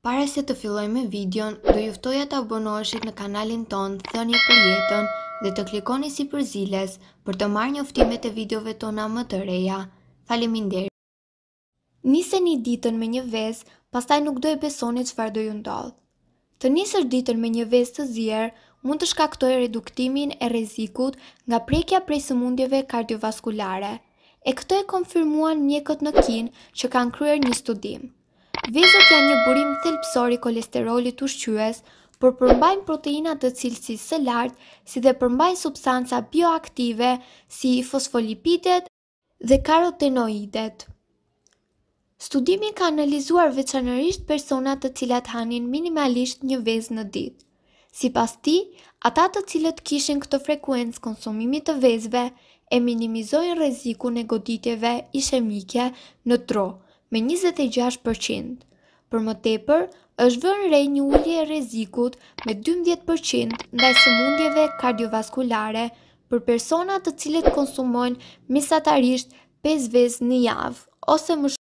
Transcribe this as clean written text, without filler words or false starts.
Para se të filloj me videon, do juftoja të abonoheshit në kanalin ton Thënie për jetën dhe të klikoni si përziles për të marrë njoftimet e videove tona më të reja. Faleminderit. Niseni ditën me një vezë, pastaj nuk do e besoni çfarë do ju ndodhë. Të nisësh ditën me një vezë të zier mund të shkaktojë reduktimin e rrezikut nga prekja prej sëmundjeve cardiovasculare. E këtë e konfirmuan mjekët në Kinë që kanë kryer një studim. Vezët janë një burim thelbësor i kolesterolit ushqyes, por përmbajnë proteina të cilësisë së lartë, si dhe përmbajnë substanca bioaktive si fosfolipidet dhe karotenoidet. Studimi ka analizuar veçanërisht persona të cilat hanin minimalisht një vezë në ditë. Sipas tij, ata të cilët kishin këtë frekuencë konsumimi të vezëve e minimizojnë rrezikun e goditjeve ishemike në tro me 26%. Për më tepër, është vënë re një ulje e rrezikut me 12% ndaj sëmundjeve kardiovaskulare për persona të cilët konsumojnë mesatarisht 5 vezë në javë ose më